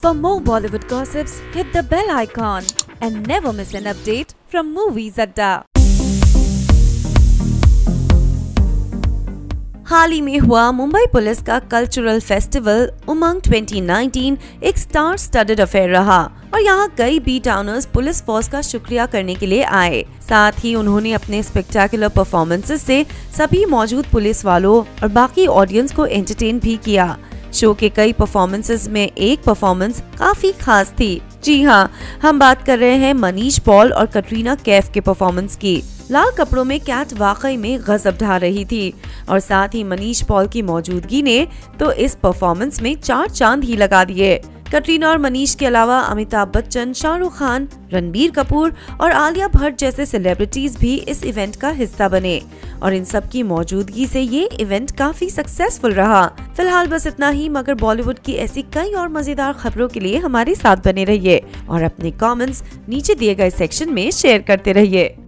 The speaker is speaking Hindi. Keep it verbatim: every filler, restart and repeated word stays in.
For more Bollywood gossips, hit the bell icon and never miss an update from Movies Adda. हाल ही में हुआ मुंबई पुलिस का cultural festival Umang twenty nineteen एक स्टार स्टडेड अफेयर रहा और यहाँ कई बी टाउनर्स पुलिस फोर्स का शुक्रिया करने के लिए आए। साथ ही उन्होंने अपने स्पेक्टेकुलर परफॉर्मेंसेस से सभी मौजूद पुलिस वालों और बाकी ऑडियंस को एंटरटेन भी किया। शो के कई परफॉर्मेंसेस में एक परफॉर्मेंस काफी खास थी। जी हाँ, हम बात कर रहे हैं मनीष पॉल और कटरीना कैफ के परफॉर्मेंस की। लाल कपड़ों में कैट वाकई में गजब ढा रही थी और साथ ही मनीष पॉल की मौजूदगी ने तो इस परफॉर्मेंस में चार चांद ही लगा दिए। कटरीना और मनीष के अलावा अमिताभ बच्चन, शाहरुख खान, रणबीर कपूर और आलिया भट्ट जैसे सेलिब्रिटीज भी इस इवेंट का हिस्सा बने और इन सब की मौजूदगी से ये इवेंट काफी सक्सेसफुल रहा। फिलहाल बस इतना ही, मगर बॉलीवुड की ऐसी कई और मजेदार खबरों के लिए हमारे साथ बने रहिए और अपने कमेंट्स नीचे दिए गए सेक्शन में शेयर करते रहिए।